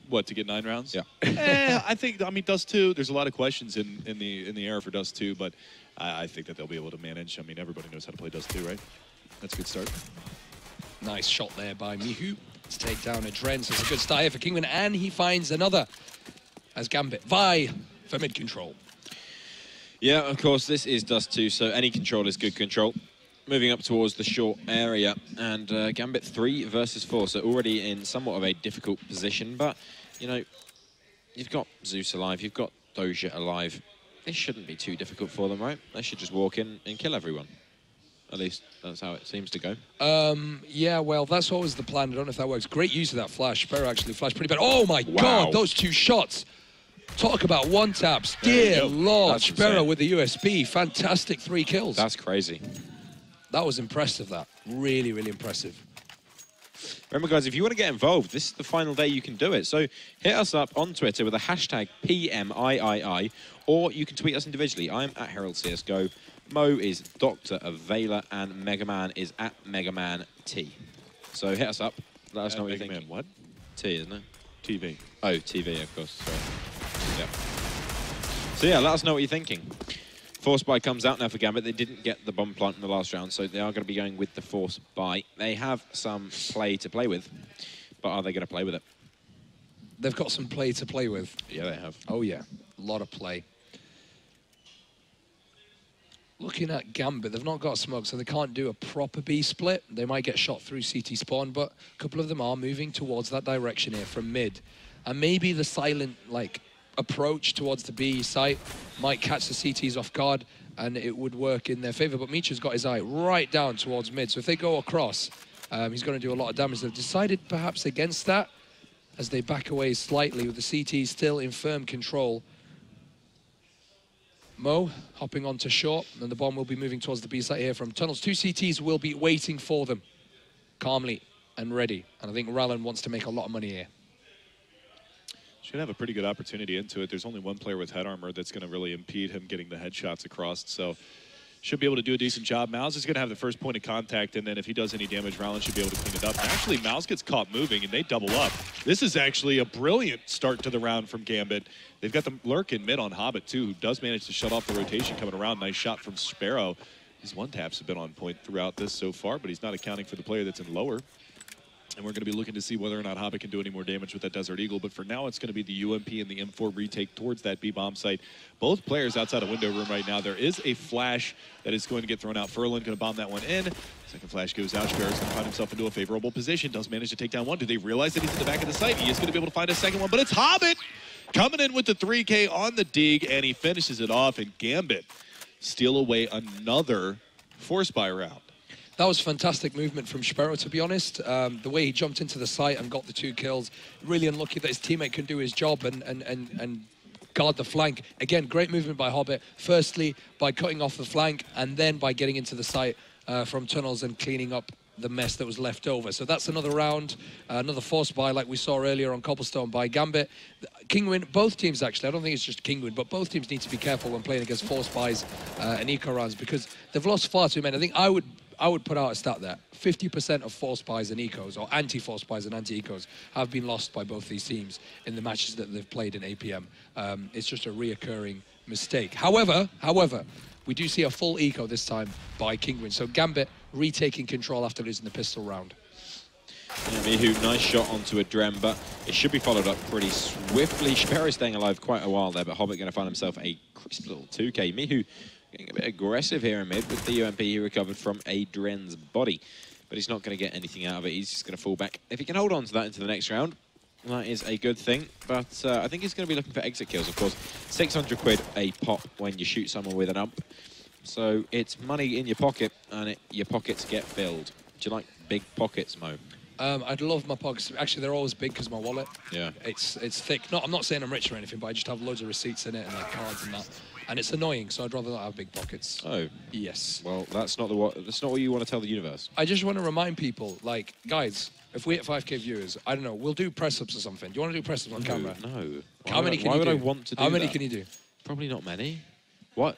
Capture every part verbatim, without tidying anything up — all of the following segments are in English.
What, to get nine rounds? Yeah. eh, I think, I mean, Dust two, there's a lot of questions in, in the in the air for Dust two, but I, I think that they'll be able to manage. I mean, everybody knows how to play Dust two, right? That's a good start. Nice shot there by Mihu to take down Adren. So it's a good start here for Kinguin, and he finds another as Gambit. Vi for mid control. Yeah, of course, this is Dust two, so any control is good control. Moving up towards the short area, and uh, Gambit three versus four, so already in somewhat of a difficult position, but, you know, you've got Zeus alive, you've got Doja alive. This shouldn't be too difficult for them, right? They should just walk in and kill everyone. At least that's how it seems to go. Um, yeah, well, that's always the plan. I don't know if that works. Great use of that flash. Sparrow actually flashed pretty bad. Oh, my Wow. God, those two shots. Talk about one taps. Dear Lord, Sparrow with the U S B. Fantastic three kills. That's crazy. That was impressive, that. Really, really impressive. Remember, guys, if you want to get involved, this is the final day you can do it. So hit us up on Twitter with a hashtag P M I I I, or you can tweet us individually. I'm at Herald C S G O. Mo is Doctor Avela, and Megaman is at Megaman T. So hit us up. Let us At know what Mega you think. Man what? T, isn't it? T V. Oh, T V, of course. Sorry. Yeah. So yeah, let us know what you're thinking. Force Buy comes out now for Gambit. They didn't get the bomb plant in the last round, so they are going to be going with the Force Buy. They have some play to play with, but are they going to play with it? They've got some play to play with. Yeah, they have. Oh, yeah. A lot of play. Looking at Gambit, they've not got smoke, so they can't do a proper B split. They might get shot through C T spawn, but a couple of them are moving towards that direction here from mid. And maybe the silent, like, approach towards the B site might catch the C Ts off guard, and it would work in their favor. But Michu's got his eye right down towards mid, so if they go across, um, he's going to do a lot of damage. They've decided perhaps against that as they back away slightly with the C Ts still in firm control. Mo hopping onto short, and the bomb will be moving towards the B site here from tunnels. Two C Ts will be waiting for them calmly and ready. And I think Rallen wants to make a lot of money here. Should have a pretty good opportunity into it. There's only one player with head armor that's going to really impede him getting the headshots across, so should be able to do a decent job. Mouse is going to have the first point of contact, and then if he does any damage, Rallen should be able to clean it up. Actually, Mouse gets caught moving, and they double up. This is actually a brilliant start to the round from Gambit. They've got the lurk in mid on Hobbit, too, who does manage to shut off the rotation coming around. Nice shot from Sparrow. His one-taps have been on point throughout this so far, but he's not accounting for the player that's in lower. And we're going to be looking to see whether or not Hobbit can do any more damage with that Desert Eagle. But for now, it's going to be the U M P and the M four retake towards that B-bomb site. Both players outside of window room right now. There is a flash that is going to get thrown out. Furlan going to bomb that one in. Second flash goes out. Sparrow's going to find himself into a favorable position. Does manage to take down one. Do they realize that he's in the back of the site? He is going to be able to find a second one. But it's Hobbit coming in with the three K on the dig, and he finishes it off. And Gambit steal away another Force Buy round. That was fantastic movement from Sparrow, to be honest. Um, the way he jumped into the site and got the two kills, really unlucky that his teammate couldn't do his job and, and, and, and guard the flank. Again, great movement by Hobbit. Firstly, by cutting off the flank, and then by getting into the site uh, from tunnels and cleaning up the mess that was left over. So that's another round, uh, another Force Buy like we saw earlier on Cobblestone by Gambit. Kinguin, both teams actually, I don't think it's just Kinguin, but both teams need to be careful when playing against Force Buys uh, and Eco rounds, because they've lost far too many. I think I would I would put out a stat there. fifty percent of Force Buys and Ecos, or anti-Force Buys and anti-Ecos, have been lost by both these teams in the matches that they've played in A P M. Um, it's just a reoccurring mistake. However, however, we do see a full Eco this time by Kinguin. So Gambit retaking control after losing the pistol round. Yeah, Mihu, nice shot onto a Drem, but it should be followed up pretty swiftly. Sparrow staying alive quite a while there, but Hobbit going to find himself a crisp little two K. Mihu getting a bit aggressive here in mid with the U M P he recovered from a Dren's body, but he's not going to get anything out of it. He's just going to fall back. If he can hold on to that into the next round, that is a good thing, but uh, I think he's going to be looking for exit kills. Of course, six hundred quid a pop when you shoot someone with an ump, so it's money in your pocket, and it, your pockets get filled. Do you like big pockets, Mo? Um, I'd love my pockets. Actually, they're always big because my wallet. Yeah. It's it's thick. Not, I'm not saying I'm rich or anything, but I just have loads of receipts in it and like cards and that. And it's annoying, so I'd rather not have big pockets. Oh. Yes. Well, that's not the what. That's not what you want to tell the universe. I just want to remind people, like, guys, if we hit five K viewers, I don't know, we'll do press-ups or something. Do you want to do press-ups on No, camera? no. Why How many would I, can why you would do? I want to do How many that? can you do? Probably not many. What?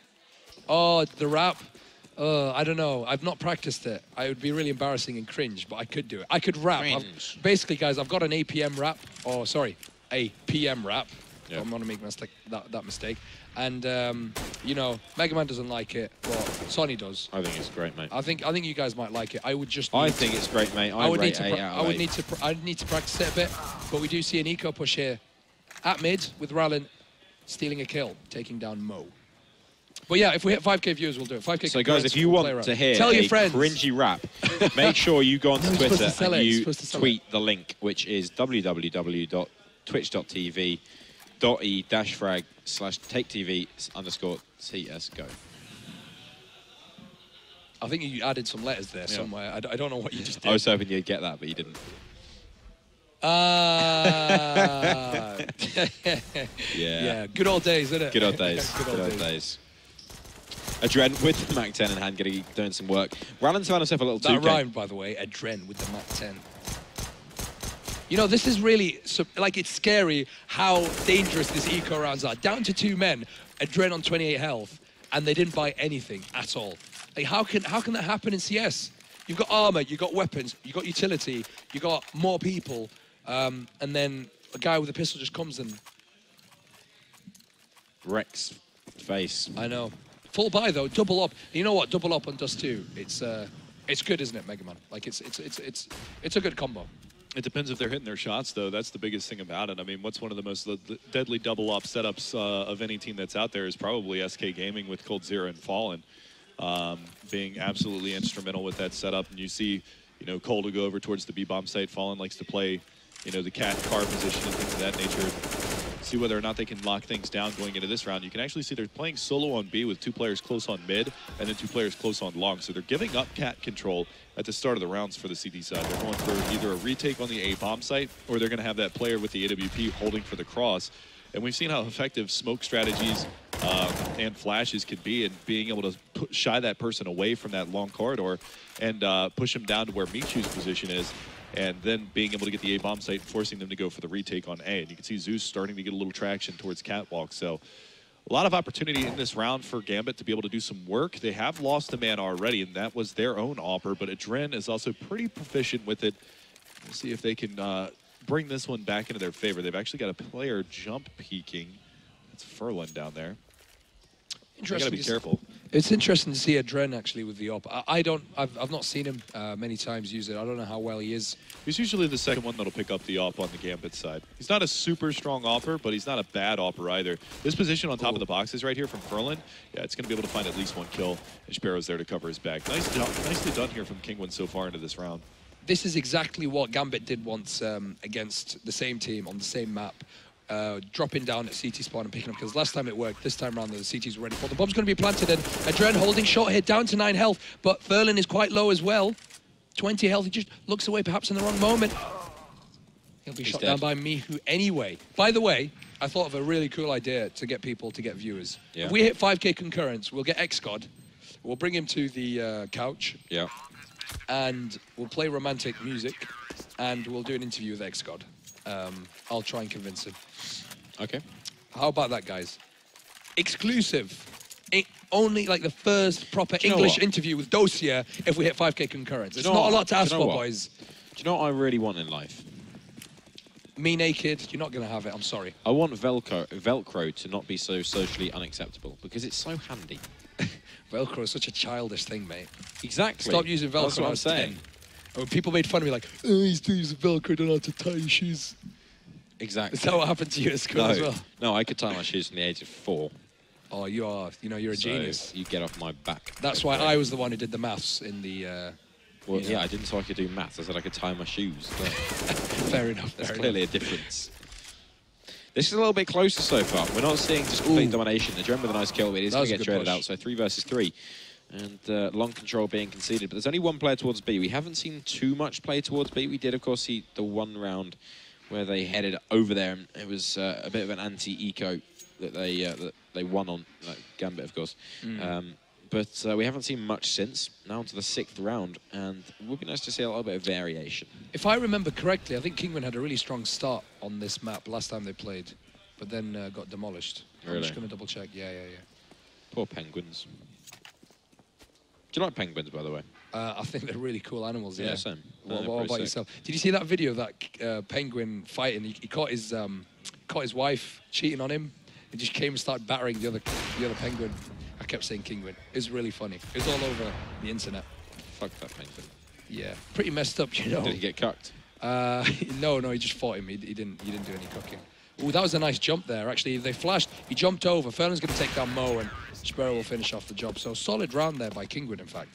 Oh, the rap. Uh, I don't know. I've not practiced it. I would be really embarrassing and cringe, but I could do it. I could rap. I've, basically, guys, I've got an A P M rap. Oh, sorry. a P M rap. Yeah. I'm going to make mistake, that, that mistake. And, um, you know, Mega Man doesn't like it, but Sonny does. I think it's great, mate. I think I think you guys might like it. I would just. I need think to, it's great, mate. I, I would rate need to. eight pra- out I of would eight. need to. Pr- I need to practice it a bit, but we do see an eco push here at mid with Rallen stealing a kill, taking down Mo. But yeah, if we hit five K views, we'll do it. five K. So guys, if you we'll play want around. to hear Tell a your friends. cringy rap, make sure you go onto No, you're supposed Twitter to sell and it. You're you supposed to sell tweet the link, which is w w w dot twitch dot t v dot e dash frag slash take tv underscore csgo. I think you added some letters there somewhere. I, d- I don't know what you just did. I was hoping you'd get that, but you didn't. Ah. Yeah. yeah. Good old days, isn't it? Good old days. Good old, days. days. Adren with the Mac ten in hand, getting doing some work. Rallen's found himself a little two That K. rhymed, by the way. Adren with the Mac ten. You know, this is really, so, like, it's scary how dangerous these eco rounds are. Down to two men, Adren on twenty-eight health, and they didn't buy anything at all. Like, how can how can that happen in C S? You've got armor, you've got weapons, you've got utility, you've got more people, um, and then a guy with a pistol just comes and... Rex face. I know. Full buy, though, double up. You know what? Double up on Dust two. It's uh, it's good, isn't it, Mega Man? Like, it's, it's, it's, it's, it's a good combo. It depends if they're hitting their shots, though. That's the biggest thing about it. I mean, what's one of the most l- deadly double op setups uh, of any team that's out there is probably S K Gaming with Cold Zero and Fallen um, being absolutely instrumental with that setup. And you see, you know, Cole to go over towards the B-bomb site. Fallen likes to play, you know, the cat and car position and things of that nature. See whether or not they can lock things down going into this round. You can actually see they're playing solo on B with two players close on mid and then two players close on long. So they're giving up cat control at the start of the rounds for the C D side. They're going for either a retake on the A bomb site or they're going to have that player with the A W P holding for the cross. And we've seen how effective smoke strategies um, and flashes could be in being able to put, shy that person away from that long corridor and uh, push them down to where Michu's position is. And then being able to get the A-bomb site and forcing them to go for the retake on A. And you can see Zeus starting to get a little traction towards Catwalk. So a lot of opportunity in this round for Gambit to be able to do some work. They have lost a man already, and that was their own Opper, but Adren is also pretty proficient with it. We'll see if they can uh, bring this one back into their favor. They've actually got a player jump peeking. That's Furlan down there. You got to be careful. It's interesting to see Adren actually with the op. I, I don't, I've, I've not seen him uh, many times use it. I don't know how well he is. He's usually the second one that'll pick up the op on the Gambit side. He's not a super strong opper, but he's not a bad opper either. This position on top Ooh. of the boxes right here from Furlan, yeah, it's going to be able to find at least one kill. And Sparrow's there to cover his back. Nice, nicely done here from Kingwin so far into this round. This is exactly what Gambit did once um, against the same team on the same map. Uh, dropping down at C T spawn and picking up kills. Last time it worked. This time around, the C T's ready for. The bomb's going to be planted, and Adren holding short here, down to nine health. But Furlan is quite low as well. twenty health. He just looks away, perhaps in the wrong moment. He'll be He's shot dead. down by Mihu anyway. By the way, I thought of a really cool idea to get people to get viewers. Yeah. If we hit five K concurrence, we'll get X-God. We'll bring him to the uh, couch, Yeah. and we'll play romantic music, and we'll do an interview with X-God. Um, I'll try and convince him. Okay. How about that, guys? Exclusive. It, only like the first proper you know English what? interview with Dosia if we hit five K concurrence. It's know not what? a lot to Do you ask know for, what? boys. Do you know what I really want in life? Me naked, you're not going to have it. I'm sorry. I want Velcro, Velcro to not be so socially unacceptable because it's so handy. Velcro is such a childish thing, mate. Exactly. Stop using Velcro That's what when I I'm was saying. ten. And when people made fun of me like, oh, he's still using Velcro, don't know how to tie your shoes. Exactly. Is that what happened to you at school no, as well? no, I could tie my shoes from the age of four. Oh, you are, you know, you're a so genius. You get off my back. That's why I was the one who did the maths in the... Uh, Well, you yeah, know. I didn't say I could do maths. I said I could tie my shoes. Yeah. Fair enough. There's Fair clearly enough. a difference. This is a little bit closer so far. We're not seeing just complete Ooh. domination. The Adren with a nice kill, but it is That going was to a get good traded push. out. So three versus three. And uh, long control being conceded. But there's only one player towards B. We haven't seen too much play towards B. We did, of course, see the one round where they headed over there. And it was uh, a bit of an anti-eco that they uh, that they won on, like Gambit, of course. Mm. Um, but uh, we haven't seen much since. Now to the sixth round. And it would be nice to see a little bit of variation. If I remember correctly, I think Kingman had a really strong start on this map last time they played, but then uh, got demolished. I'm Really? just going to double check. Yeah, yeah, yeah. Poor penguins. Do you like penguins, by the way? Uh, I think they're really cool animals, yeah. same. What, No, what pretty about sick. yourself? Did you see that video of that uh, penguin fighting? He, he caught his um, caught his wife cheating on him. He just came and started battering the other the other penguin. I kept saying Kingwin. It was really funny. It was all over the internet. Fuck that penguin. Yeah, pretty messed up, you know. Did he get cucked? Uh, no, no, he just fought him. He, he didn't. He didn't do any cooking. Oh, that was a nice jump there. Actually, they flashed. He jumped over. Furlan's going to take down Mo, and Sparrow will finish off the job. So solid round there by Kingwin, in fact.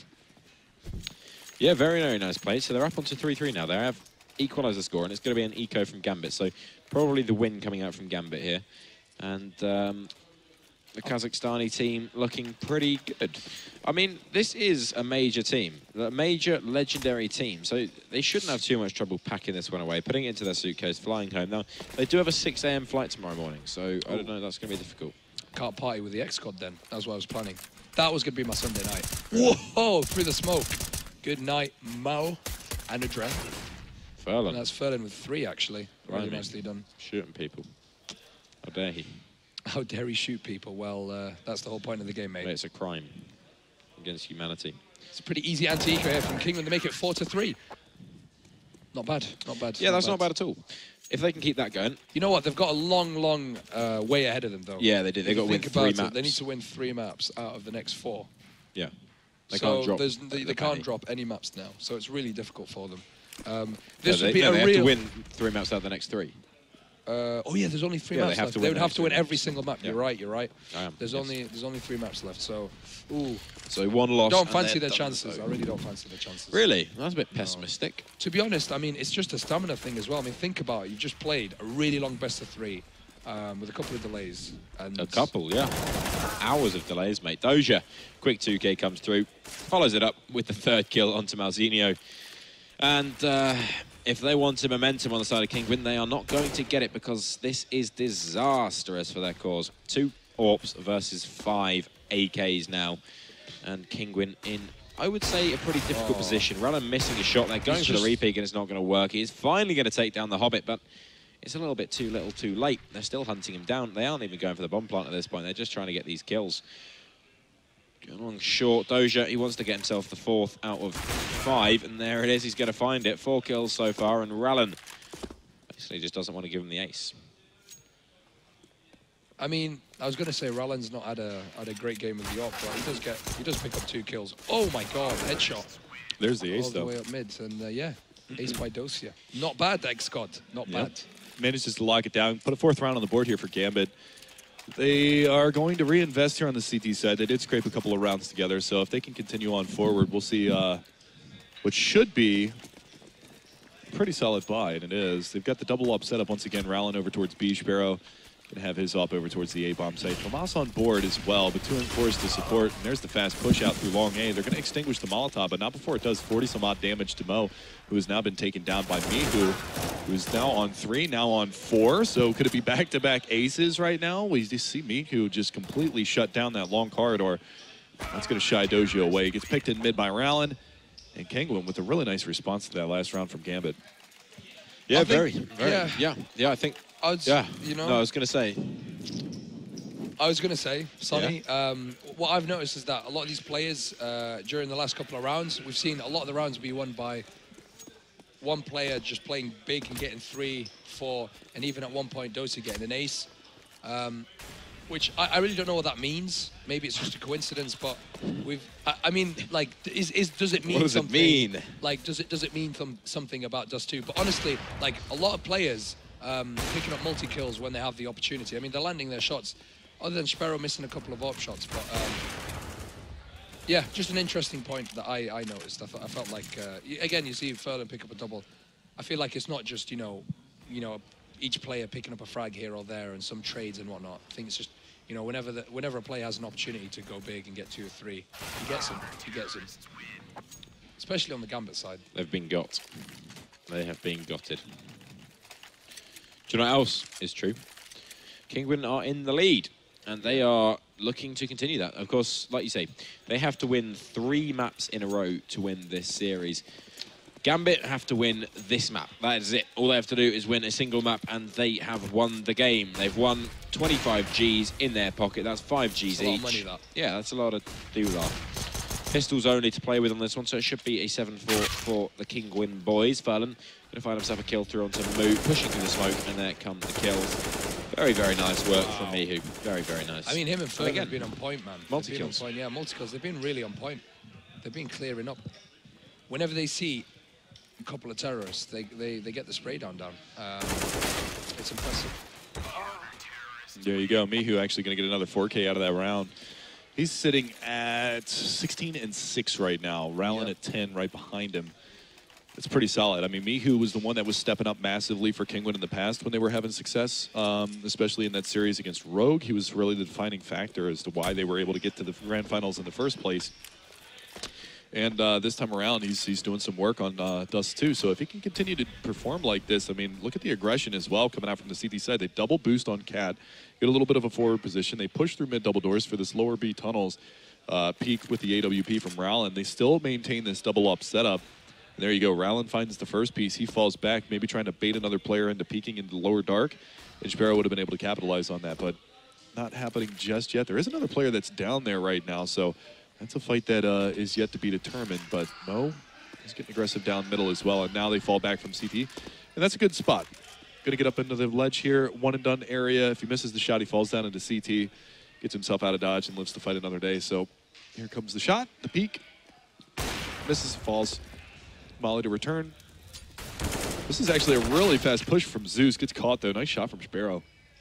Yeah, very, very nice play. So they're up onto three three now. They have equalised the score, and it's going to be an eco from Gambit. So probably the win coming out from Gambit here. And um, the Kazakhstani team looking pretty good. I mean, this is a major team, a major legendary team. So they shouldn't have too much trouble packing this one away, putting it into their suitcase, flying home. Now, they do have a six A M flight tomorrow morning, so I don't know, that's going to be difficult. Can't party with the X-Cod then. That's what I was planning. That was going to be my Sunday night. Whoa, through the smoke. Good night, Mo and a Dren. Furlan. And that's Furlan with three, actually. Really Blimey. nicely done. Shooting people. How dare he? How dare he shoot people? Well, uh, that's the whole point of the game, mate. It's a crime against humanity. It's a pretty easy anti-eco here from Kingwin. They make it four to three. Not bad, not bad. Yeah, that's not bad at all. If they can keep that going. You know what? They've got a long, long uh, way ahead of them, though. Yeah, they do. They've If got to you win think three about it, maps. They need to win three maps out of the next four. Yeah. They so can't drop. there's- they, the they can't penny. drop any maps now, so it's really difficult for them. Um, No, this they, would be no, a they real. have to win three maps out of the next three. Uh, oh yeah, there's only three Yeah, they maps have left. to They win would the have next to win three every maps. single map. Yeah. You're right. You're right. I am, There's yes. only there's only three maps left. So, ooh, So one loss. don't and fancy they're their done, chances. so- I really don't fancy their chances. Really? That's a bit pessimistic. To be honest, I mean, it's just a stamina thing as well. I mean, think about it. You just played a really long best of three um, with a couple of delays. And A couple, yeah. Hours of delays, mate. Doja, quick two K comes through, follows it up with the third kill onto Malzinho. And uh, if they wanted momentum on the side of Kingwin, they are not going to get it because this is disastrous for their cause. Two Orps versus five A Ks now. And Kingwin in, I would say, a pretty difficult Oh. position. Rallen missing a shot. They're going He's for just- the repeat and it's not going to work. He is finally going to take down the Hobbit, but it's a little bit too little too late. They're still hunting him down. They aren't even going for the bomb plant at this point. They're just trying to get these kills. Going along short. Doja, he wants to get himself the fourth out of five, and there it is. He's going to find it. Four kills so far, and Rallen basically just doesn't want to give him the ace. I mean, I was going to say Rallen's not had a had a great game with the op, but he does get he does pick up two kills. Oh my God, headshot There's the ace, all the though. way up mid, and uh, yeah, ace by Dosia. Not bad, X-Cod. Not Yep. bad. Manages to lock it down. Put a fourth round on the board here for Gambit. They are going to reinvest here on the C T side. They did scrape a couple of rounds together, so if they can continue on forward, we'll see uh, what should be a pretty solid buy, and it is. They've got the double up set up once again. Rallen over towards B. Sparrow. Going to have his op over towards the A-bomb site. Famas on board as well, but two and four is to support. And there's the fast push out through long A. They're going to extinguish the Molotov, but not before it does forty some odd damage to Mo, who has now been taken down by Mihu, who's now on three, now on four. So could it be back-to-back aces right now? We just see Mihu just completely shut down that long corridor. That's going to shy Dojo away. He gets picked in mid by Rallen, and Kingwin with a really nice response to that last round from Gambit. Yeah, I think- very, very. yeah. Yeah, yeah, I think. I was, Yeah, you know, No, I was going to say. I was going to say, Sonny, um, what I've noticed is that a lot of these players, uh, during the last couple of rounds, we've seen a lot of the rounds be won by one player just playing big and getting three, four, and even at one point, Dosa getting an ace, um, which I, I really don't know what that means. Maybe it's just a coincidence, but we've, I, I mean, like, is, is does it mean What does it something? mean? Like, does it does it mean some, something about Dust two? But honestly, like, a lot of players um, picking up multi-kills when they have the opportunity. I mean, they're landing their shots, other than Sparrow missing a couple of AWP shots. But, um, yeah, just an interesting point that I, I noticed. I, th I felt like, uh, y- again, you see Furlan pick up a double. I feel like it's not just, you know, you know, each player picking up a frag here or there and some trades and whatnot. I think it's just, you know, whenever the, whenever a player has an opportunity to go big and get two or three, he gets them. He gets them. Especially on the Gambit side. They've been got. They have been gotted. Do you know what else is true? Kingwin are in the lead, and they are looking to continue that. Of course, like you say, they have to win three maps in a row to win this series. Gambit have to win this map. That is it. All they have to do is win a single map, and they have won the game. They've won twenty-five G's in their pocket. That's five G's That's a lot each. of money, that. Yeah, that's a lot of doolah. pistols only to play with on this one, so it should be a seven four for the Kinguin boys. Furlan going to find himself a kill through onto Moo, pushing through the smoke, and there come the kills. Very, very nice work wow. from Mihu. Very, very nice. I mean, him and Furlan have been on point, man. Multi-kills. Yeah, multi-kills. They've been really on point. They've been clearing up. Whenever they see a couple of terrorists, they, they, they get the spray down down. Um, it's impressive. There you go. Mihu actually going to get another four K out of that round. He's sitting at sixteen and six right now. Rallen yep. at ten right behind him. It's pretty solid. I mean, Mihu was the one that was stepping up massively for Kinguin in the past when they were having success, um, especially in that series against Rogue. He was really the defining factor as to why they were able to get to the grand finals in the first place. And uh, this time around, he's, he's doing some work on uh, Dust too. So if he can continue to perform like this, I mean, look at the aggression as well coming out from the C T side. They double boost on Cat, get a little bit of a forward position. They push through mid double doors for this lower B tunnels. Uh, peak with the A W P from Rallen. They still maintain this double up setup. And there you go. Rallen finds the first piece. He falls back, maybe trying to bait another player into peeking into the lower dark. And Sparrow would have been able to capitalize on that, but not happening just yet. There is another player that's down there right now, so that's a fight that uh, is yet to be determined. But Mo is getting aggressive down middle as well, and now they fall back from C T. And that's a good spot. Going to get up into the ledge here, one and done area. If he misses the shot, he falls down into C T, gets himself out of dodge, and lives to fight another day. So here comes the shot, the peak. Misses, falls. Molly to return. This is actually a really fast push from Zeus. Gets caught, though. Nice shot from Sparrow.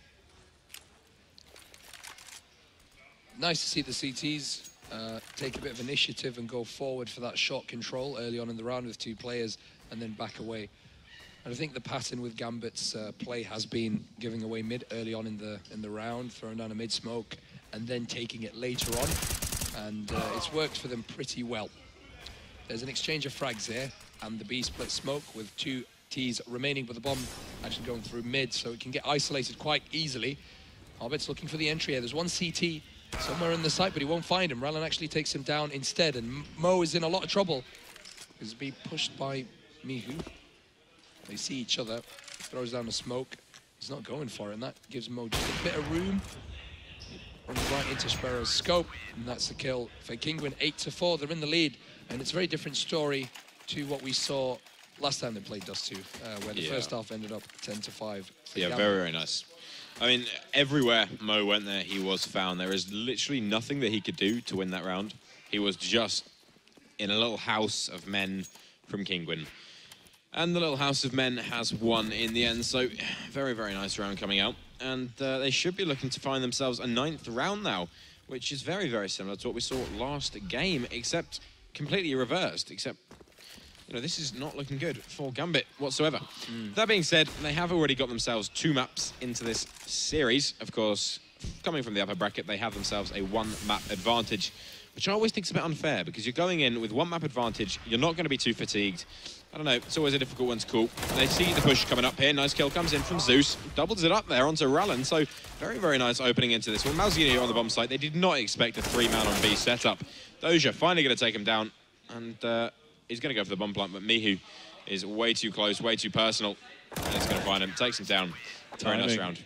Nice to see the C Ts uh, take a bit of initiative and go forward for that shot control early on in the round with two players and then back away. And I think the pattern with Gambit's uh, play has been giving away mid early on in the in the round, throwing down a mid smoke, and then taking it later on. And uh, it's worked for them pretty well. There's an exchange of frags there, and the B split smoke with two Ts remaining, but the bomb actually going through mid, so it can get isolated quite easily. Hobbit's looking for the entry here. There's one C T somewhere in the site, but he won't find him. Rallen actually takes him down instead, and Mo is in a lot of trouble. He's being pushed by Mihu. They see each other, throws down the smoke. He's not going for it, and that gives Mo just a bit of room. Runs right into Sparrow's scope, and that's the kill for Kinguin. eight to four, they're in the lead. And it's a very different story to what we saw last time they played Dust two, uh, where the yeah. first half ended up ten to five. Yeah, Gambit. Very, very nice. I mean, everywhere Mo went there, he was found. There is literally nothing that he could do to win that round. He was just in a little house of men from Kinguin. And the little house of men has won in the end. So, very, very nice round coming out. And uh, they should be looking to find themselves a ninth round now, which is very, very similar to what we saw last game, except completely reversed, except, you know, this is not looking good for Gambit whatsoever. Mm. That being said, they have already got themselves two maps into this series. Of course, coming from the upper bracket, they have themselves a one-map advantage, which I always think is a bit unfair, because you're going in with one map advantage, you're not going to be too fatigued. I don't know, it's always a difficult one to call. They see the push coming up here. Nice kill comes in from Zeus. Doubles it up there onto Rallen. So very, very nice opening into this one. Malzini here on the bomb site. They did not expect a three-man on B setup. Doja finally going to take him down. And uh, he's going to go for the bomb plant. But Mihu is way too close, way too personal. And he's going to find him. Takes him down. Very nice round.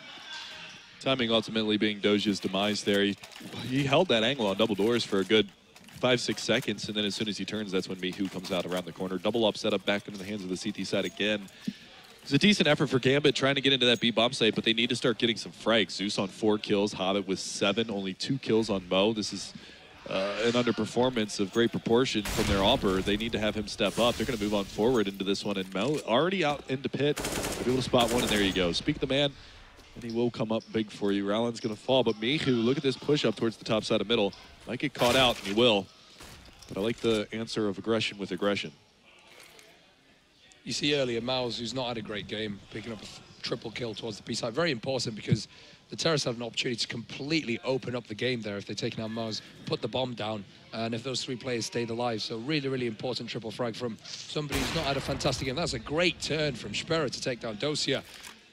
Timing ultimately being Doja's demise there. He, he held that angle on double doors for a good five, six seconds, and then as soon as he turns, that's when Mihu comes out around the corner. Double up setup back into the hands of the C T side again. It's a decent effort for Gambit trying to get into that B bomb site, but they need to start getting some frags. Zeus on four kills, Hobbit with seven, only two kills on Mo. This is uh, an underperformance of great proportion from their Auper. They need to have him step up. They're going to move on forward into this one, and Mo already out into pit. They'll be able to spot one, and there you go. Speak the man, and he will come up big for you. Rallen's going to fall, but Mihu, look at this push up towards the top side of middle. Might get caught out, and he will. But I like the answer of aggression with aggression. You see earlier, Mouse, who's not had a great game, picking up a triple kill towards the B side. Very important, because the Terrorists have an opportunity to completely open up the game there if they take down Mouse, put the bomb down, and if those three players stayed alive. So really, really important triple frag from somebody who's not had a fantastic game. That's a great turn from Sparrow to take down Dosia.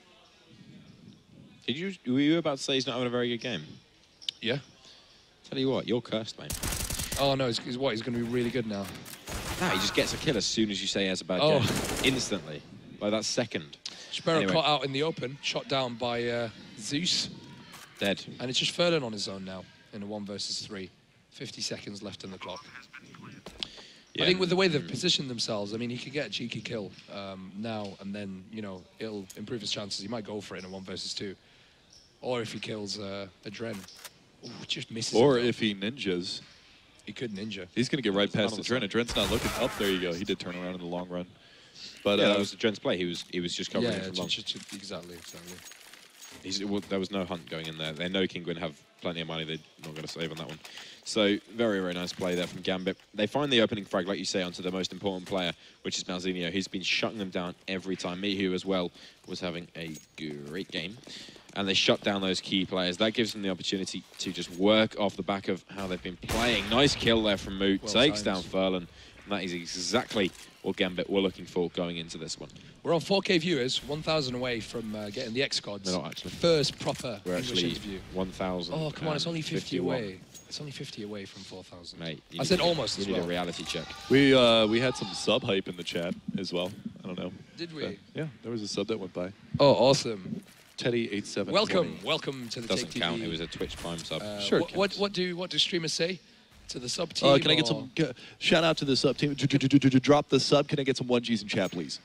Did you, were you about to say he's not having a very good game? Yeah. Tell you what, you're cursed, mate. Oh, no, he's, he's what? He's going to be really good now. No, he just gets a kill as soon as you say he has a bad oh. game. Instantly. Like that second. Sparrow anyway. caught out in the open, shot down by uh, Zeus. Dead. And it's just Furlan on his own now in a one versus three. fifty seconds left on the clock. Yeah. I think with the way they've positioned themselves, I mean, he could get a cheeky kill um, now, and then, you know, it'll improve his chances. He might go for it in a one versus two. Or if he kills uh, a Dren. Ooh, just misses Or him, if he ninjas, he could ninja. he's going to get right It's not past on the the Dren. side. And Dren's not looking. Oh, there you go. He did turn around in the long run. But Yeah, uh, that was the Dren's play. He was he was just covering Yeah, it from yeah, long. ch- ch- ch- exactly, exactly. He's, well, there was no hunt going in there. They know Kinguin have plenty of money. They're not going to save on that one. So very, very nice play there from Gambit. They find the opening frag, like you say, onto the most important player, which is Malzinho. He's been shutting them down every time. Mihu as well was having a great game. And they shut down those key players. That gives them the opportunity to just work off the back of how they've been playing. Nice kill there from Moot. Well Takes timed. down Furlan. And that is exactly what Gambit were looking for going into this one. We're on four K viewers, one thousand away from uh, getting the X Gods. They're not actually. First proper We're English actually interview. one thousand. Oh, come on, it's only fifty away. It's only fifty away from four thousand. Mate, you I need said to- almost You as need well. a reality check. we uh, we had some sub hype in the chat as well. I don't know. Did we? Uh, yeah, there was a sub that went by. Oh, awesome. Teddy eight seven. Welcome, welcome to the Doesn't Take T V. count. It was a Twitch Prime sub. Uh, Sure it What, what counts. what do what do streamers say to the sub team? Uh, can I get or- some g- shout out to the sub team? Drop the sub. Can I get some one G's in chat, please?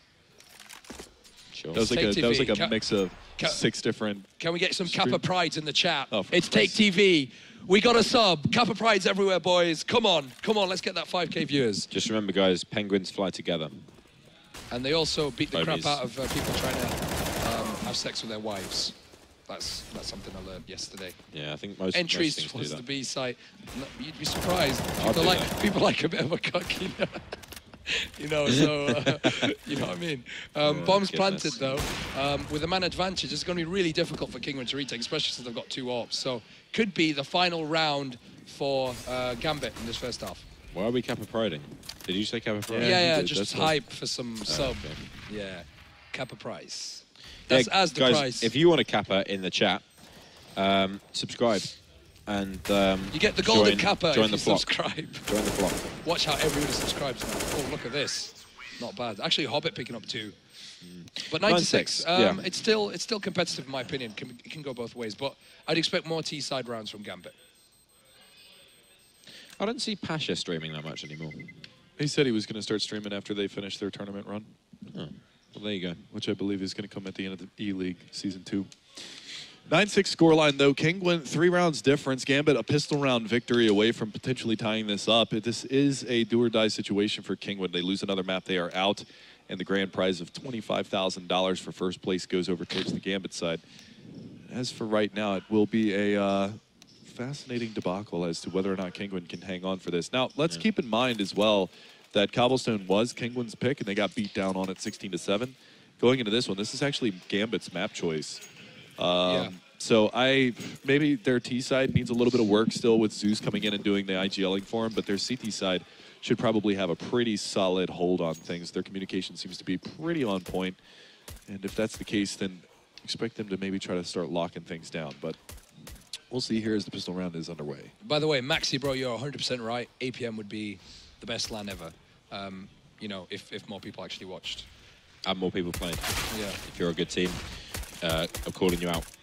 Sure. That was like a Take that was T V. like a Ca- mix of ca- six different. Can we get some Stream- Kappa Prides in the chat? Oh, for it's Take Christ's T V. We got a sub. Kappa Prides everywhere, boys. Come on, come on. Let's get that five K viewers. Just remember, guys, penguins fly together. And they also beat the crap Homies. out of uh, people trying to um, have sex with their wives. That's that's something I learned yesterday. Yeah, I think most Entries most things towards do the that. B site. No, you'd be surprised. I'll People do like that. people like a bit of a cock, you know. you know, so uh, you know what I mean. Um, Oh, bombs goodness. planted though. Um, with a man advantage, it's going to be really difficult for Kinguin to retake, especially since they've got two orbs. So could be the final round for uh, Gambit in this first half. Why are we Kappa Priding? Did you say Kappa Yeah, Priding? yeah, he did, just that's what- hype for some sub. okay. Yeah, Kappa price. Yeah, That's as the guys, price. if you want a Kappa in the chat, um, subscribe. And um, You get the golden join, Kappa join if the you flock. subscribe. Join the flock. Watch how everybody subscribes now. Oh, look at this. Not bad. Actually, Hobbit picking up two. But ninety-six, ninety-six, um, yeah. it's still it's still competitive in my opinion. Can, it can go both ways, but I'd expect more T-side rounds from Gambit. I don't see Pasha streaming that much anymore. He said he was going to start streaming after they finish their tournament run, Oh, well, there you go. which I believe is going to come at the end of the E-League season two. nine six scoreline, though. King went three rounds difference. Gambit a pistol round victory away from potentially tying this up. This is a do-or-die situation for King. When they lose another map, they are out, and the grand prize of twenty-five thousand dollars for first place goes over towards the Gambit side. As for right now, it will be a uh, fascinating debacle as to whether or not Kingwin can hang on for this. Now, let's keep in mind as well that Cobblestone was Kingwin's pick, and they got beat down on it sixteen to seven. Going into this one, this is actually Gambit's map choice. Um, Yeah. So I maybe their T side needs a little bit of work still with Zeus coming in and doing the IGLing for him, but their C T side should probably have a pretty solid hold on things. Their communication seems to be pretty on point, and if that's the case, then expect them to maybe try to start locking things down. But we'll see here as the pistol round is underway. By the way, Maxi, bro, you're one hundred percent right. A P M would be the best LAN ever. Um, you know, if, if more people actually watched. And more people playing. Yeah. If you're a good team, uh, I'm calling you out.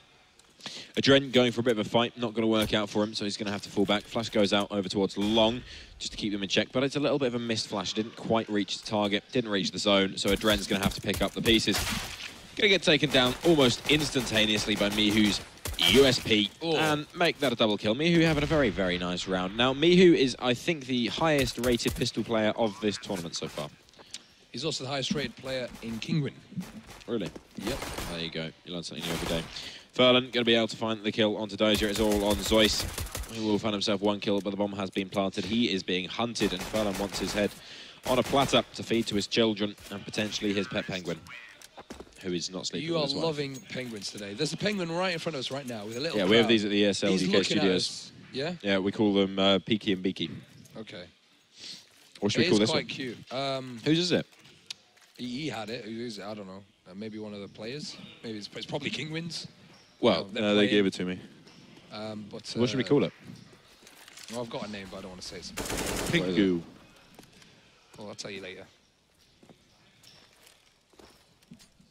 Adren going for a bit of a fight, not going to work out for him, so he's going to have to fall back. Flash goes out over towards Long, just to keep them in check, but it's a little bit of a missed flash. Didn't quite reach the target, didn't reach the zone, so Adren's going to have to pick up the pieces. Going to get taken down almost instantaneously by Mihu's U S P Oh. and make that a double kill. Mihu having a very, very nice round. Now, Mihu is, I think, the highest rated pistol player of this tournament so far. He's also the highest rated player in Kingwin. Really? Yep. There you go. You learn something new every day. Furlan going to be able to find the kill onto Dozier. It's all on Zeus, who will find himself one kill, but the bomb has been planted. He is being hunted, and Furlan wants his head on a platter to feed to his children and potentially his pet penguin, who is not sleeping You with are his wife. loving penguins today. There's a penguin right in front of us right now with a little Yeah, we have crowd. these at the E S L He's U K looking at studios. us. Yeah? Yeah, we call them uh, Peaky and Beaky. Okay. Or should It we call is this quite one? cute. Um, Whose is it? he, he had it. Who is it? I don't know. Uh, maybe one of the players. Maybe it's, it's probably Kingwins. Well, They're Uh, they playing. gave it to me. Um, but what should we uh, call it? Well, I've got a name, but I don't want to say it. Pingu. Well, I'll tell you later.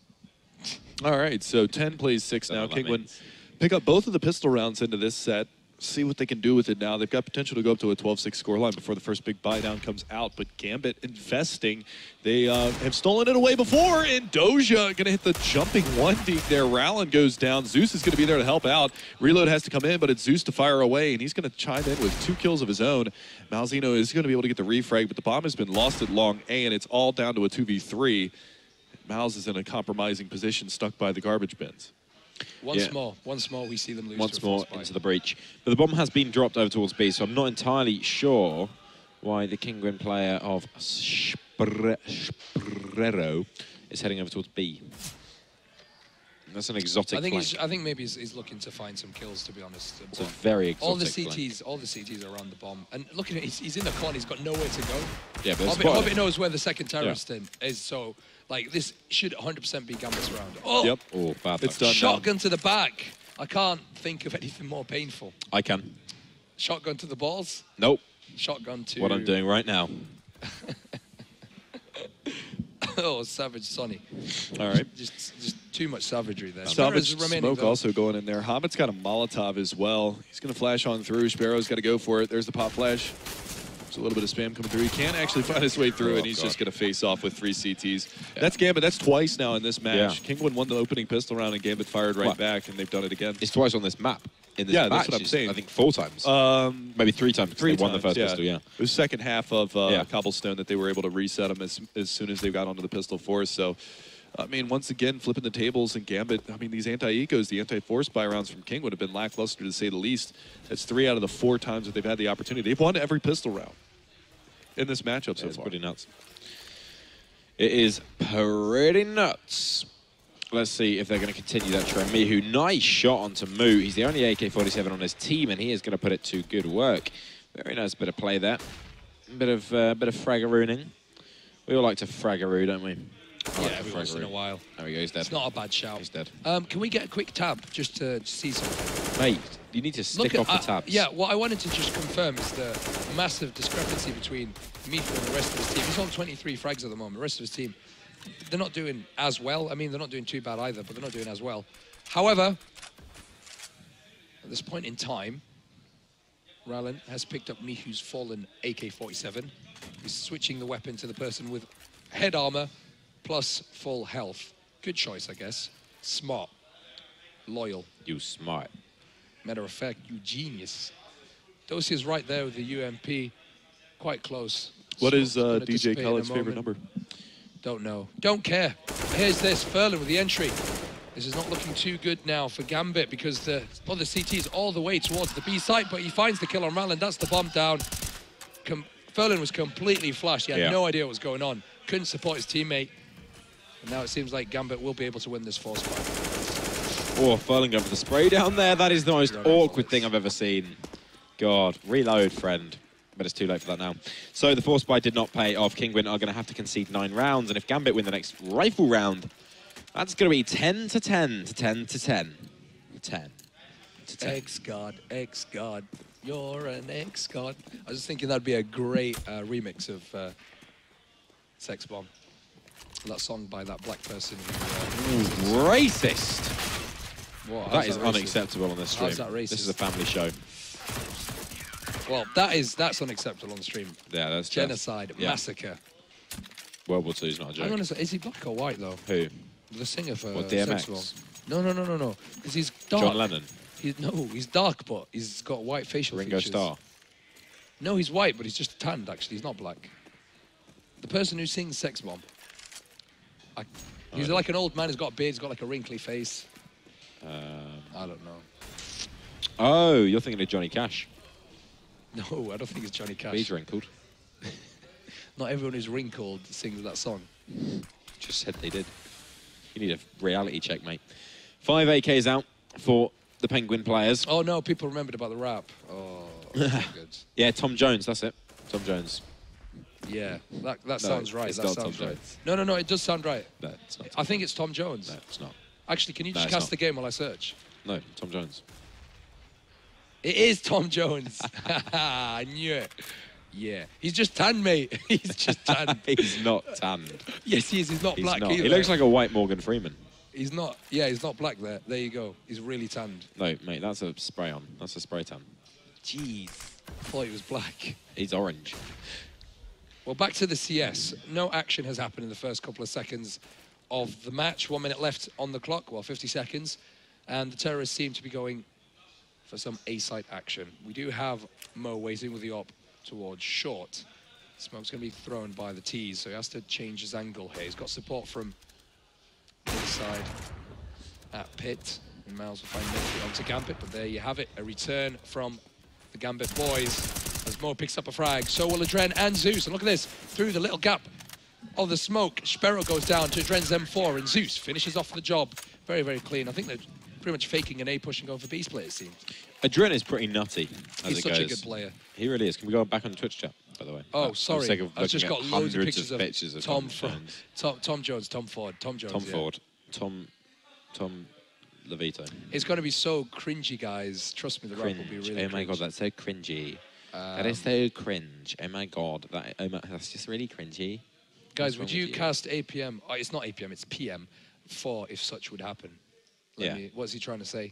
All right, so ten plays six Don't now. know what that Kingwin means. pick up both of the pistol rounds into this set. see what they can do with it now. They've got potential to go up to a twelve six scoreline before the first big buy down comes out. But Gambit investing. They uh, have stolen it away before, and Doja going to hit the jumping one deep there. Rowland goes down. Zeus is going to be there to help out. Reload has to come in, but it's Zeus to fire away, and he's going to chime in with two kills of his own. Malzeno is going to be able to get the refrag, but the bomb has been lost at long A, and it's all down to a two v three. Malz is in a compromising position, stuck by the garbage bins. Once Yeah. more, once more, we see them lose. Once to a more false buy. into the breach. But the bomb has been dropped over towards B, so I'm not entirely sure why the Kinguin player of Spre Sprero is heading over towards B. That's an exotic I think flank. he's, I think maybe he's, he's looking to find some kills, to be honest. It's a But very exotic all the C Ts, flank. all the C Ts are around the bomb, and look at it. He's, he's in the corner. He's got nowhere to go. Yeah, but it's Hobbit, quite- Hobbit knows where the second terrorist in is. So, like, this should one hundred percent be Gambit's round. Oh, Yep. Oh, bad It's luck. done. shotgun to the back. I can't think of anything more painful. I can. Shotgun to the balls. Nope. Shotgun to What I'm doing right now. oh, savage Sonny. All right. Just, just too much savagery there. Savage Sparrow's remaining, Smoke though. also going in there. Hamid's got a Molotov as well. He's going to flash on through. Sparrow's got to go for it. There's the pop flash. There's a little bit of spam coming through. He can't actually find his way through, Oh, and he's God. just going to face off with three C Ts. That's Gambit. That's twice now in this match. Yeah. Kingwin won the opening pistol round, and Gambit fired right What? back, and they've done it again. It's twice on this map. In this Yeah, match, that's what I'm it's, saying. I think four times. Um, Maybe three times because three they won the times, first pistol, yeah. It was second half of uh, Yeah. Cobblestone that they were able to reset them as, as soon as they got onto the pistol force. So, I mean, once again, flipping the tables and Gambit, I mean, these anti-ecos, the anti-force buy rounds from King would have been lackluster to say the least. That's three out of the four times that they've had the opportunity. They've won every pistol round in this matchup so It's far. pretty nuts. It is pretty nuts. Let's see if they're going to continue that trend. Mihu, nice shot onto Moo. He's the only A K forty-seven on his team, and he is going to put it to good work. Very nice bit of play there. A bit of uh, bit of fraggarooning. We all like to fraggaroo, don't we? I like Yeah, to every once in a fraggaroo. while. There we go, he's dead. It's not a bad shout. He's dead. Um, can we get a quick tab just to see something? Mate, you need to stick Look off at, the uh, tabs. yeah, what I wanted to just confirm is the massive discrepancy between Mihu and the rest of his team. He's on twenty-three frags at the moment. The rest of his team, they're not doing as well. I mean, they're not doing too bad either, but they're not doing as well. However, at this point in time, Rallen has picked up Mihu's fallen A K forty-seven. He's switching the weapon to the person with head armor plus full health. Good choice, I guess. Smart. Loyal. You smart. Matter of fact, you genius. Dosia's right there with the U M P. Quite close. What is Smoke's uh, gonna D J dissipate in a Khaled's favorite moment. number? Don't know. Don't care. Here's this. Furlan with the entry. This is not looking too good now for Gambit because the other C T is all the way towards the B site, but he finds the kill on Rallen. That's the bomb down. Com Furlan was completely flashed. He had Yeah. no idea what was going on. Couldn't support his teammate. And now it seems like Gambit will be able to win this force fight. Oh, Furling over the spray down there. That is the most Running awkward bullets. thing I've ever seen. God, reload, friend. But it's too late for that now. So the force buy did not pay off. Kinguin are going to have to concede nine rounds. And if Gambit win the next rifle round, that's going to be ten to ten to ten to ten. ten to ten. Ex-God, ex-God, you're an ex-God. I was just thinking that'd be a great uh, remix of uh, Sex Bomb. That song by that black person. Who, uh, Racist. what, how's That is racist? unacceptable on this stream. How's that racist? This is a family show. Well, that is that's unacceptable on the stream. Yeah, that's just- Genocide, yeah. massacre. World War Two is not a I'm joke. gonna say, is he black or white though? Who? The singer for What, uh, D M X? Sex Bomb. No, no, no, no, no. Because he's dark. John Lennon. He's, no, he's dark, but he's got white facial Ringo features. Starr. No, he's white, but he's just tanned, actually. He's not black. The person who sings Sex Bomb. I, he's Oh, like an old man. He's got a beard. He's got like a wrinkly face. Um, I don't know. oh, you're thinking of Johnny Cash. No, I don't think it's Johnny Cash. He's wrinkled. Not everyone who's wrinkled sings that song. Just said they did. You need a reality check, mate. Five A Ks out for the Penguin players. Oh no, people remembered about the rap. Oh, that's good. Yeah, Tom Jones, that's it. Tom Jones. Yeah, that, that No, sounds right. it's That not sounds Tom right. Jones. No, no, no, it does sound right. No, it's not. I think it's Tom Jones. No, it's not. Actually, can you No, just it's cast not. the game while I search? No, Tom Jones. It is Tom Jones. I knew it. Yeah, he's just tanned, mate. He's just tanned. He's not tanned. Yes, he is. He's not He's black not. either. He looks like a white Morgan Freeman. He's not. Yeah, he's not black there. There you go. He's really tanned. No, mate, that's a spray on. That's a spray tan. Jeez. Thought he was black. He's orange. Well, back to the C S. No action has happened in the first couple of seconds of the match. One minute left on the clock, well, fifty seconds. And the terrorists seem to be going for some A-site action. We do have Mo waiting with the op towards short. Smoke's going to be thrown by the T's, so he has to change his angle here. He's got support from inside at Pit. And Miles will find Milky onto Gambit, but there you have it. A return from the Gambit boys as Mo picks up a frag. So will Adren and Zeus. And look at this, through the little gap of the smoke, Sparrow goes down to Adren's M four, and Zeus finishes off the job. Very, very clean. I think they're pretty much faking an A push and going for B split, it seems. Adren is pretty nutty as He's it such goes. a good player. He really is. Can we go back on Twitch chat, by the way? Oh, For sorry. the sake of I've just looking got at loads of hundreds pictures of, pictures of Tom, Tom Fo- Jones. Tom, Tom Jones, Tom Ford, Tom Jones. Tom yeah. Ford. Tom... Tom... Levito. It's going to be so cringy, guys. Trust me, the rap will be Cringe. really Oh my cringe. god, that's so cringy. that Um, is so cringe. Oh my god, that oh my, that's just really cringy. Guys, What's would wrong you with you? cast A P M? Oh, it's not A P M, it's P M for if such would happen. Let Yeah. me, what's he trying to say?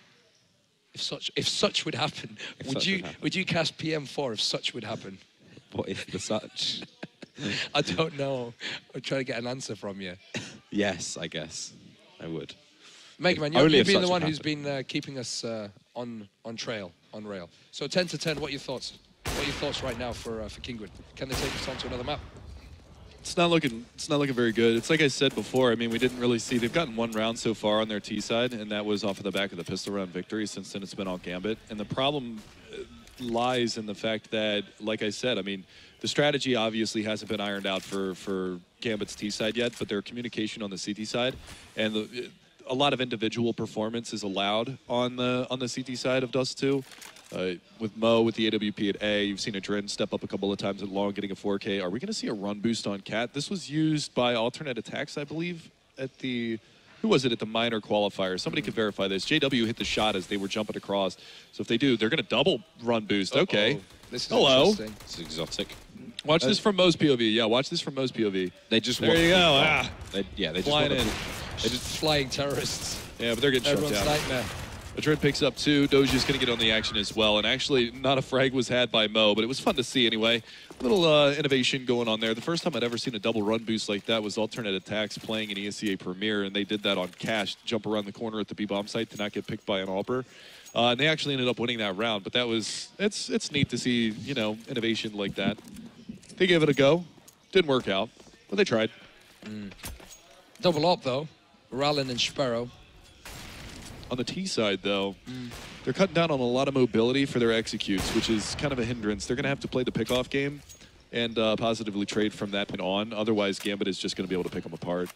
If such, if such would happen, If would such you would happen. would you cast P M for if such would happen? What is the such? I don't know. I'm trying to get an answer from you. Yes, I guess I would. Mega Man, Only you're, you've if been such the would one who's happen. been uh, keeping us uh, on on trail, on rail. So ten to ten, what are your thoughts? What are your thoughts right now for uh, for Kingwood? Can they take us on to another map? It's not looking. It's not looking very good. It's like I said before. I mean, we didn't really see. They've gotten one round so far on their T side, and that was off of the back of the pistol round victory. Since then, it's been all Gambit. And the problem uh, lies in the fact that, like I said, I mean, the strategy obviously hasn't been ironed out for for Gambit's T side yet, but their communication on the C T side and the, a lot of individual performance is allowed on the on the C T side of Dust two. Uh, with Mo, with the A W P at A, you've seen Adren step up a couple of times at long, getting a four K. Are we going to see a run boost on Cat? This was used by Alternate Attacks, I believe, at the... Who was it at the minor qualifier? Somebody could verify this. J W hit the shot as they were jumping across. So if they do, they're going to double run boost. Okay. Uh-oh. This is Hello. interesting. It's exotic. Watch this from Mo's P O V. Yeah, watch this from Mo's P O V. They just There want you to- go. Ah. They, yeah, they just Flying want in. to- They just flying terrorists. Yeah, but they're getting shut Everyone's down. nightmare. Adren picks up two. Doja's going to get on the action as well. And actually, not a frag was had by Mo, but it was fun to see anyway. A little uh, innovation going on there. The first time I'd ever seen a double run boost like that was Alternate Attacks playing in E S C A Premier, and they did that on Cash, jump around the corner at the B-bomb site to not get picked by an Alper. Uh, and they actually ended up winning that round. But that was, it's, it's neat to see, you know, innovation like that. They gave it a go. Didn't work out, but they tried. Double up though. Rallin and Sparrow. On the T side, though, they're cutting down on a lot of mobility for their executes, which is kind of a hindrance. They're going to have to play the pickoff game and uh, positively trade from that point on. Otherwise, Gambit is just going to be able to pick them apart.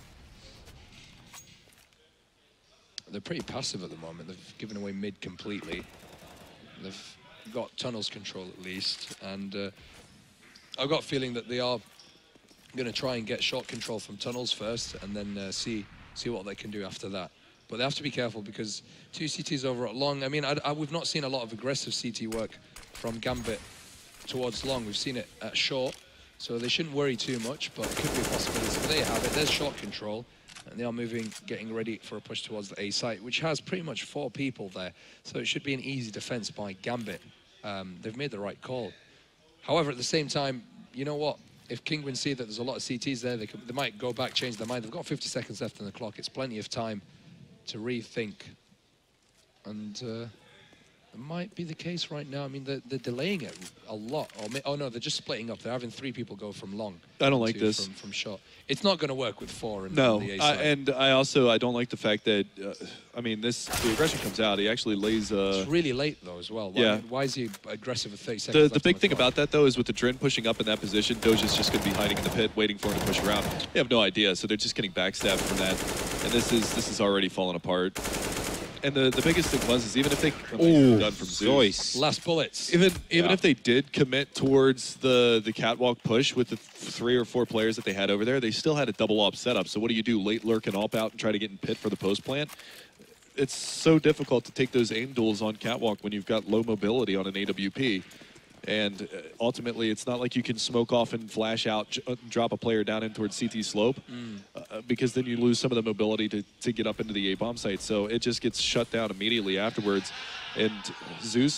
They're pretty passive at the moment. They've given away mid completely. They've got tunnels control at least, and uh, I've got a feeling that they are going to try and get short control from tunnels first, and then uh, see see what they can do after that. But they have to be careful because two C Ts over at long. I mean, I, I, we've not seen a lot of aggressive C T work from Gambit towards long. We've seen it at short, so they shouldn't worry too much, but it could be a possibility. So there you have it. There's short control, and they are moving, getting ready for a push towards the A site, which has pretty much four people there. So it should be an easy defense by Gambit. Um, they've made the right call. However, at the same time, you know what? If Kingwin see that there's a lot of C Ts there, they, could, they might go back, change their mind. They've got fifty seconds left on the clock. It's plenty of time to rethink. And uh, it might be the case right now. I mean, they're, they're delaying it a lot. Or may, oh, no, they're just splitting up. They're having three people go from long. I don't like to this. From, from short. It's not going to work with four and No, the A I, side. and I also I don't like the fact that uh, I mean this the aggression comes out. He actually lays. Uh, It's really late, though, as well. Why, yeah. why is he aggressive with thirty seconds the left the on big thing clock? about that though is with the Drin pushing up in that position, Doja's just going to be hiding in the pit, waiting for him to push around. They have no idea, so they're just getting backstabbed from that. And this is this is already falling apart. And the, the biggest thing was is even if they Ooh, done from Zeus, Zeus. Last bullets. even even Yeah. if they did commit towards the the catwalk push with the th three or four players that they had over there, they still had a double op setup. So what do you do? Late lurk and op out and try to get in pit for the post plant? It's so difficult to take those aim duels on catwalk when you've got low mobility on an A W P. And uh, ultimately, it's not like you can smoke off and flash out, j uh, drop a player down in towards C T slope, uh, because then you lose some of the mobility to, to get up into the A-bomb site. So it just gets shut down immediately afterwards. And Zeus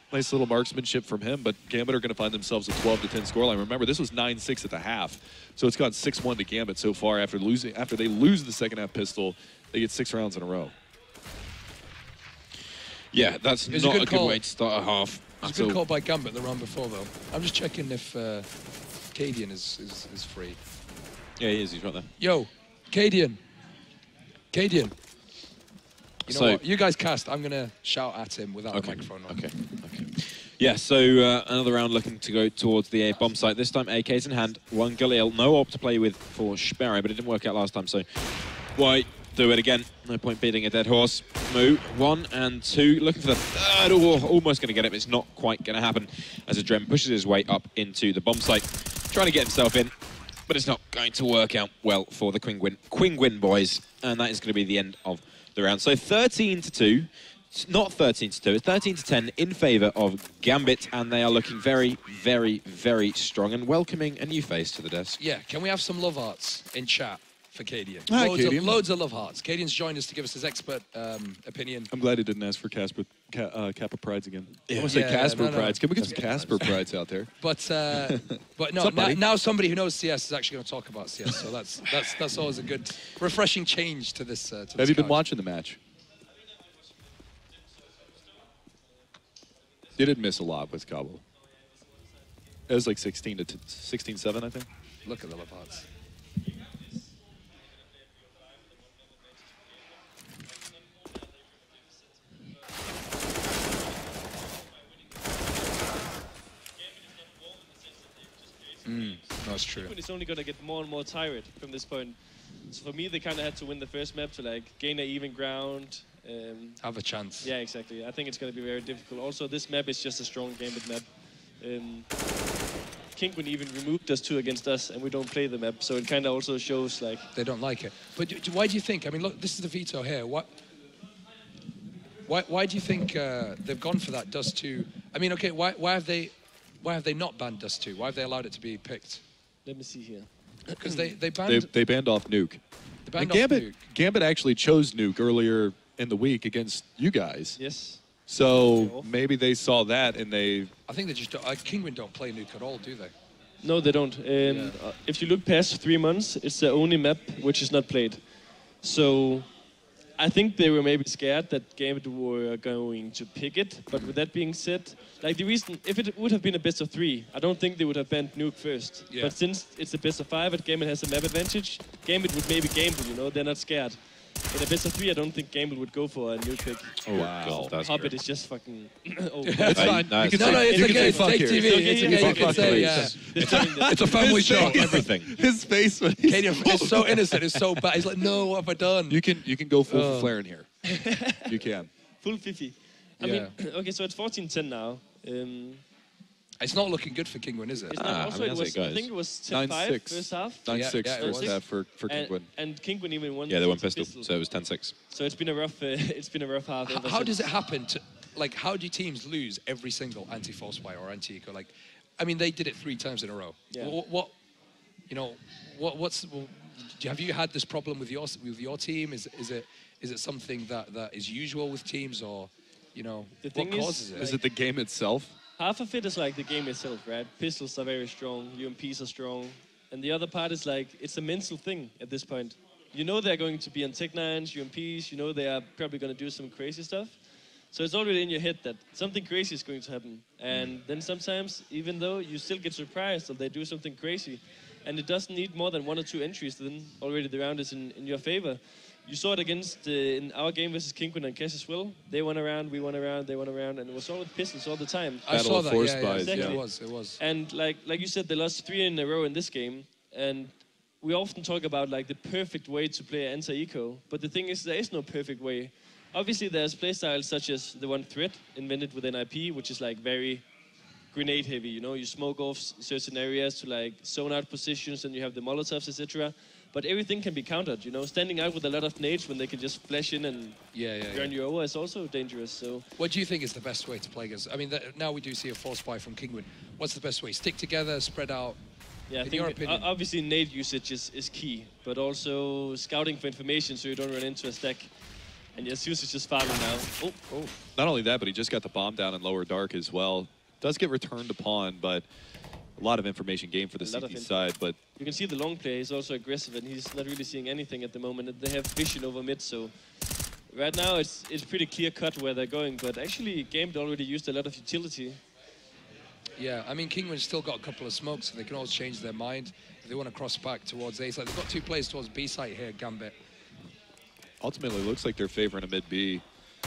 nice little marksmanship from him, but Gambit are going to find themselves a twelve to ten scoreline. Remember, this was nine six at the half, so it's gone six one to Gambit so far. After losing, after they lose the second half pistol, they get six rounds in a row. Yeah, that's It's a not good a good call. way to start a half. It's at a good all. call by Gambit the round before, though. I'm just checking if uh, Cadian is, is, is free. Yeah, he is. He's right there. Yo, Cadian. Cadian. You know So- what? You guys cast. I'm going to shout at him without the Okay. microphone on. Okay. Okay. Yeah. So uh, another round looking to go towards the A bomb site. This time A Ks in hand. One Galil. No op to play with for Sparrow, but it didn't work out last time. So why do it again? No point beating a dead horse. Moo. One and two. Looking for the third. Oh, almost going to get it, but it's not quite going to happen as Adrem pushes his way up into the bomb site, trying to get himself in. But it's not going to work out well for the Quingwin, Quingwin boys. And that is going to be the end of the round. So thirteen to two. It's not thirteen to two. It's thirteen to ten in favour of Gambit. And they are looking very, very, very strong and welcoming a new face to the desk. Yeah, can we have some love hearts in chat for Cadian? Hi, loads, Cadian. Of, loads of love hearts. Cadian's joined us to give us his expert um, opinion. I'm glad he didn't ask for Casper, Ca uh, Kappa Prides again. Yeah. I want to say Yeah, Casper no, no. Prides. Can we get some Casper Prides out there? But uh, but no, now, Somebody. now somebody who knows C S is actually going to talk about C S. So that's that's that's always a good, refreshing change to this. Uh, to Have this you been card. watching the match? You did miss a lot with Cabo. It was like sixteen to sixteen seven, I think. Look at the love hearts. Mm, that's true. It's only going to get more and more tired from this point. So for me, they kind of had to win the first map to like gain an even ground. Um, Have a chance. yeah, exactly. I think it's going to be very difficult. Also, this map is just a strong Gambit map. Um, Kingwin even removed us two against us, and we don't play the map. So it kind of also shows like They don't like it. But do, do- why do you think? I mean, look, this is the veto here. What? Why? Why do you think uh, they've gone for that Dust two? I mean, okay, why? Why have they? Why have they not banned Dust two? Why have they allowed it to be picked? let me see here. Because they they banned. They, they banned off Nuke. they banned And off Gambit, Nuke. Gambit actually chose Nuke earlier in the week against you guys. Yes. So maybe they saw that and they... I think they just don't, uh, Kingwin don't play Nuke at all, do they? No, they don't. Um, Yeah. uh, if you look past three months, it's the only map which is not played. So I think they were maybe scared that Gambit were going to pick it. But with that being said, like the reason, if it would have been a best of three, I don't think they would have banned Nuke first. Yeah. But since it's a best of five and Gambit has a map advantage, Gambit would maybe gamble, you know, they're not scared. In a best of three, I don't think Gambit would go for a Nuke pick. Oh, wow. That's Hobbit great. is just fucking... oh, That's Hey, fine. no, You it's can no, no, fine. it's You can okay. say It's fuck Take here. T V. It's okay, It's yeah, okay. yeah, You can fuck say, please. yeah. It's a family show. Everything. His face when he's... Cadian is so innocent. It's so bad. He's like, no, what have I done? You can, you can go full Oh. flare in here. You can. full fifty. I Yeah. mean, okay, so it's fourteen ten now. Um, It's not looking good for Kingwin, is it? It's Ah, not, I also, mean, it that's was, it I goes. think it was ten nine five six. first half. nine Yeah, six yeah, it first was. half for, for And, Kingwin. and Kingwin even won. Yeah, they won the pistol, so it was ten six. So it's been a rough. Uh, it's been a rough half. How, ever how since. does it happen to, like, how do teams lose every single anti-false fire or anti-eco? Like, I mean, they did it three times in a row. Yeah. What, what you know, what, what's, well, do- have you had this problem with your with your team? Is is it is it something that, that is usual with teams, or, you know, The what thing is, causes it? Is it the game itself? Half of it is like the game itself, right? Pistols are very strong, U M Ps are strong, and the other part is like it's a mental thing at this point. You know they're going to be on Tech nines, U M Ps. You know they are probably going to do some crazy stuff. So it's already in your head that something crazy is going to happen. And then sometimes, even though you still get surprised that they do something crazy, and it doesn't need more than one or two entries, then already the round is in, in your favor. You saw it against uh, in our game versus Kingwin and Cash as well. They won around, we won around, they won around, and it was all with pistols all the time. I Battle saw of that. Force Yeah, yeah, Spies, exactly. yeah. It was. It was. And like like you said, they lost three in a row in this game. And we often talk about like the perfect way to play anti-eco. But the thing is, there is no perfect way. Obviously, there's playstyles such as the one Threat invented with N I P, which is like very grenade heavy. You know, you smoke off s- certain areas to like zone out positions, and you have the Molotovs, et cetera. But everything can be countered. You know, standing out with a lot of nades when they can just flash in and Yeah, yeah, burn yeah. you over is also dangerous. So. What do you think is the best way to play against? I mean, that, now we do see a false spy from Kingwin. What's the best way? Stick together, spread out. Yeah, I In think your o- opinion? obviously nade usage is, is key, but also scouting for information so you don't run into a stack. And Jesus is just farming now. Oh, Oh, not only that, but he just got the bomb down in lower dark as well. Does get returned to pawn, but a lot of information gained for the A lot of C T info. side. But you can see the long play is also aggressive, and he's not really seeing anything at the moment. And they have vision over mid, so right now it's it's pretty clear cut where they're going. But actually, Gambit already used a lot of utility. Yeah, I mean, Kingman's still got a couple of smokes, so they can always change their mind if they want to cross back towards A side. They've got two players towards B side here, Gambit. ultimately, it looks like they're favoring a mid B.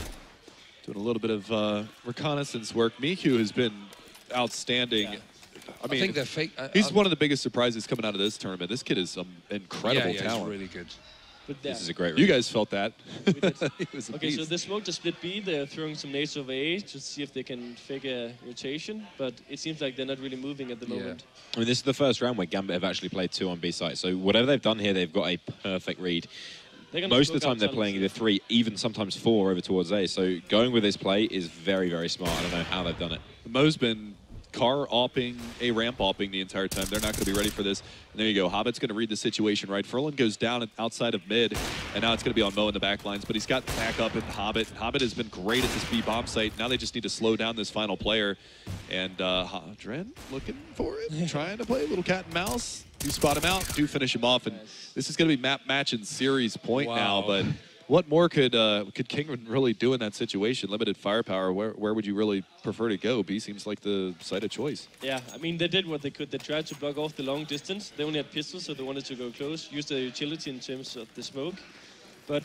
Doing a little bit of uh, reconnaissance work. Miku has been outstanding. Yeah. I mean, I think they're fake. I, he's I, one of the biggest surprises coming out of this tournament. This kid is some incredible yeah, yeah, talent. he's really good. But yeah. This is a great You read. guys felt that. We did. He was a Okay, so beast. they smoked the split B. They're throwing some nades over A to see if they can fake a rotation. But it seems like they're not really moving at the Yeah. moment. I mean, this is the first round where Gambit have actually played two on B site. So whatever they've done here, they've got a perfect read. They're gonna Most of the smoke time, out they're tunnels. playing either three, even sometimes four over towards A. So going with this play is very, very smart. I don't know how they've done it. Mo's been car opping, a ramp opping the entire time. They're not going to be ready for this. And there you go. Hobbit's going to read the situation right. Furlan goes down and outside of mid, and now it's going to be on Mo in the back lines. But he's got back up in Hobbit. Hobbit has been great at this B bomb site. Now they just need to slow down this final player. And uh, Dren looking for it, trying to play a little cat and mouse. Do spot him out, do finish him off. And Nice. this is going to be map, match, and series point now. Wow. But what more could uh, could Kingman really do in that situation? Limited firepower. Where where would you really prefer to go? B seems like the site of choice. Yeah, I mean, they did what they could. They tried to block off the long distance. They only had pistols, so they wanted to go close, use their utility in terms of the smoke. But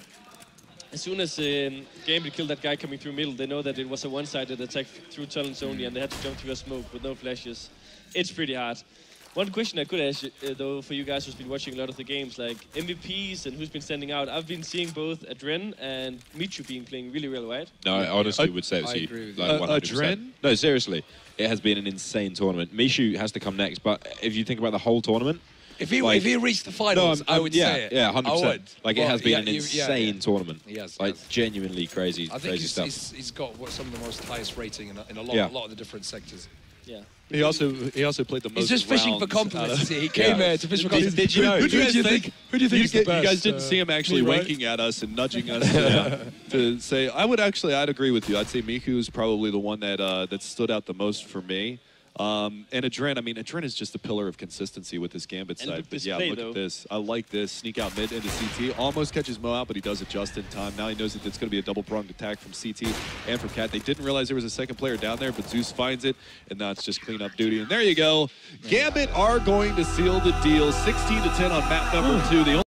as soon as um, Gambit killed that guy coming through middle, they know that it was a one-sided attack through tunnels only, and they had to jump through a smoke with no flashes. It's pretty hard. One question I could ask, you, uh, though, for you guys who's been watching a lot of the games, like M V Ps and who's been standing out, I've been seeing both Adren and Michu being playing really well, right? No, I honestly I- would say it's I you. agree with you. Like Uh, one hundred percent. Adren? No, seriously. It has been an insane tournament. Mishu has to come next, but if you think about the whole tournament, If he Like- if he reached the finals, I'm- I I'm- would yeah, say it. yeah, one hundred I percent. would. Like, it But has been yeah, an you- yeah, insane yeah. tournament. Yes, Like, yes. genuinely crazy, I think crazy he's, stuff. he's, he's got what, some of the most highest rating in a, in a lot, Yeah. a lot of the different sectors. Yeah. He also he also played the most. He's just fishing for rounds compliments. out of- you see. He came Yeah. here to fish for Did- compliments. did you know? Who, do you Who do you think? think- Who do you think You, is the get- best? you guys didn't Uh, see him actually me, right? winking at us and nudging us to, to say. I would actually, I'd agree with you. I'd say Miku is probably the one that uh, that stood out the most for me. Um, and Adren, I mean, Adren is just a pillar of consistency with this Gambit And side. with But this yeah, play, look though. at this. I like this. Sneak out mid into C T. Almost catches Mo out, but he does it just in time. Now he knows that it's going to be a double-pronged attack from C T and from Cat. They didn't realize there was a second player down there, but Zeus finds it, and now it's just cleanup duty. And there you go. Gambit are going to seal the deal. sixteen to ten on map number two. The only